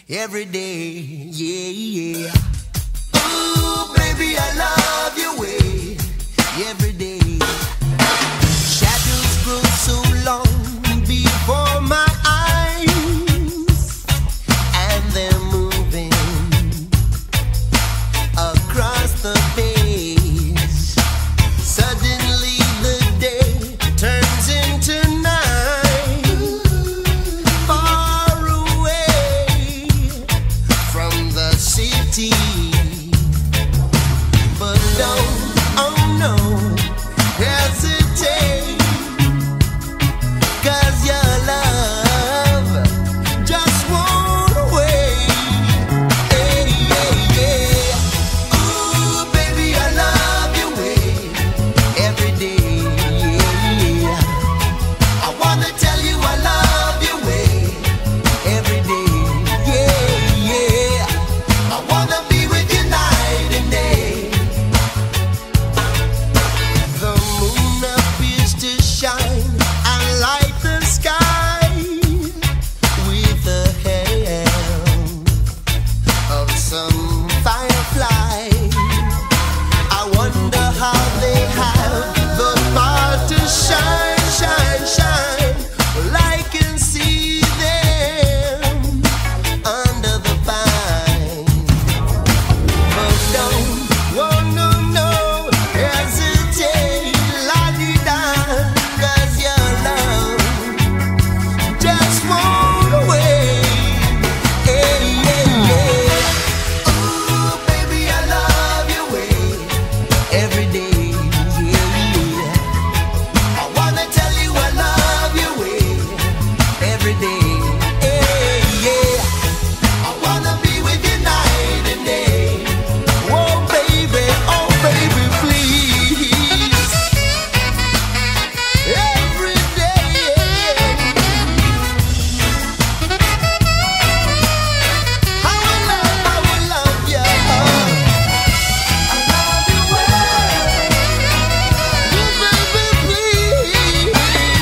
every day, yeah, yeah. Ooh, baby, I love your way every day. Shadows grow so long before my eyes, and they're moving across the page. Suddenly the day turns into night, far away from the city. But don't, oh no, hesitate, 'cause your love just won't wait. Hey, yeah, yeah. Ooh, baby, I love your way every day. Yeah. I wanna tell you I love your way every day. Yeah, yeah. I wanna be with you night and day. The moon appears to shine and light the sky with the help of some firefly. I wonder how they have the power to shine, shine, shine. Well, I can see them under the pine. But don't, oh no, no, hesitate, la-di-da, 'cause your love just won't wait. Hey, yeah, yeah. Ooh, baby, I love your way every day. Yeah, yeah. I wanna tell you I love your way every day. Hey, yeah. I wanna be with you night and day. Oh baby, please. Every day. I will love you. I love you well. Oh baby, please.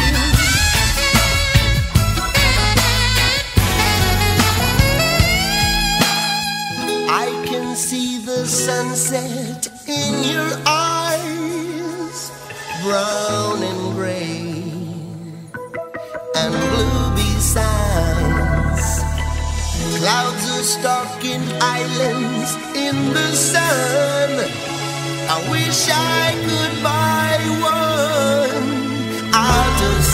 I can see the sunset in your eyes, brown and gray and blue besides. Clouds are stalking islands in the sun. I wish I could buy one out of